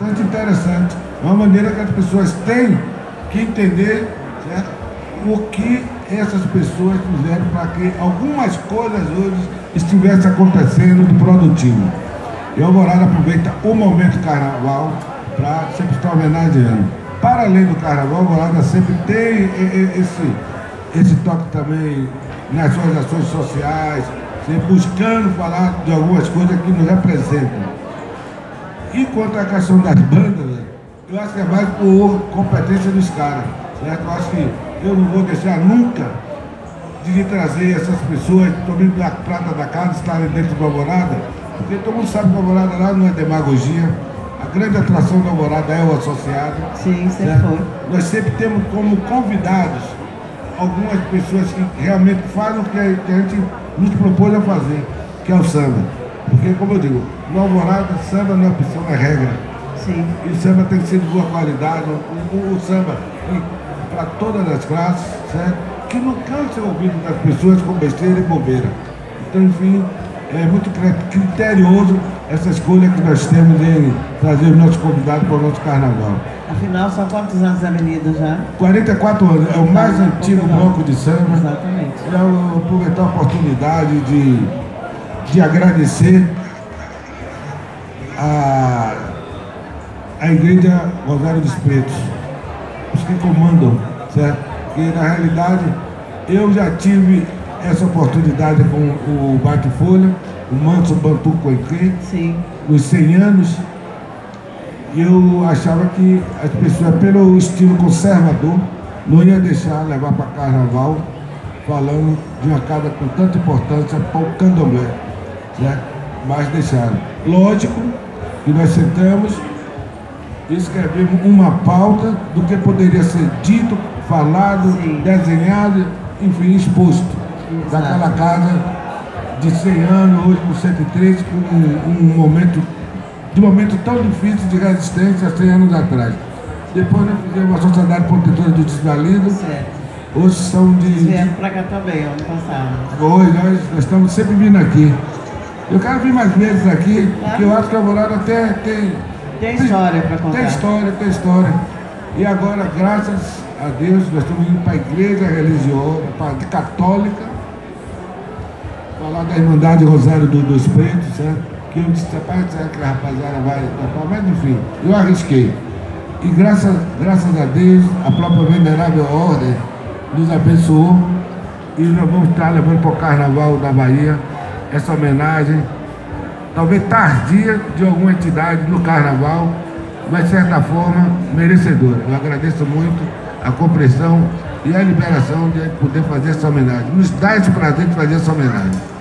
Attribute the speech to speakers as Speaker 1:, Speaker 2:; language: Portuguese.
Speaker 1: bastante interessante. É uma maneira que as pessoas têm que entender, certo, o que essas pessoas fizeram para que algumas coisas hoje estivessem acontecendo de produtivo. E a Alvorada aproveita o momento carnaval para sempre estar homenageando. Para além do carnaval, a Alvorada sempre tem esse toque também nas suas ações sociais, sempre buscando falar de algumas coisas que nos representam. E quanto à questão das bandas, eu acho que é mais por competência dos caras, certo? Eu acho que eu não vou deixar nunca de trazer essas pessoas, tomando da prata da casa, estarem dentro da Alvorada, porque todo mundo sabe que a Alvorada lá não é demagogia. A grande atração da Alvorada é o associado.
Speaker 2: Sim, sempre foi.
Speaker 1: Nós sempre temos como convidados algumas pessoas que realmente fazem o que a gente nos propôs a fazer, que é o samba. Porque, como eu digo, no Alvorada, samba não é opção, é regra.
Speaker 2: Sim.
Speaker 1: E o samba tem que ser de boa qualidade, o samba para todas as classes, certo? Que não canse o ouvido das pessoas com besteira e bobeira. Então, enfim, é muito criterioso essa escolha que nós temos em trazer os nossos convidados para o nosso carnaval.
Speaker 2: Afinal, são quantos anos de Avenida já?
Speaker 1: 44 anos, é o mais antigo bloco de samba.
Speaker 2: Exatamente.
Speaker 1: Eu vou aproveitar a oportunidade de agradecer a Igreja Rosário dos Pretos, os que comandam, certo? Porque na realidade eu já tive essa oportunidade com o Bate-Folha, o Manso Bantu Coiquê, nos 100 anos, e eu achava que as pessoas, pelo estilo conservador, não iam deixar levar para carnaval, falando de uma casa com tanta importância para o candomblé, certo? Mas deixaram. Lógico que nós sentamos e escrevemos uma pauta do que poderia ser dito, falado, desenhado, enfim, exposto. Daquela casa de 100 anos, hoje com 103, com um momento tão difícil de resistência há 100 anos atrás. Depois nós fizemos a Sociedade Protetora do Desvalido. Hoje são de...
Speaker 2: Eles vieram para cá também, ano passado.
Speaker 1: Hoje nós estamos sempre vindo aqui. Eu quero vir mais vezes aqui, porque eu acho que a Alvorada
Speaker 2: tem história para contar.
Speaker 1: Tem história. E agora, graças a Deus, nós estamos indo para a igreja religiosa, para a católica, falar da Irmandade Rosário dos Pretos, certo? Que eu disse, rapaz, será que a rapaziada vai tapar? Mas enfim, eu arrisquei. E graças a Deus, a própria Venerável Ordem nos abençoou e nós vamos estar levando para o Carnaval da Bahia essa homenagem, talvez tardia, de alguma entidade no Carnaval, mas de certa forma merecedora. Eu agradeço muito a compreensão e a liberação de poder fazer essa homenagem. Nos dá esse prazer de fazer essa homenagem.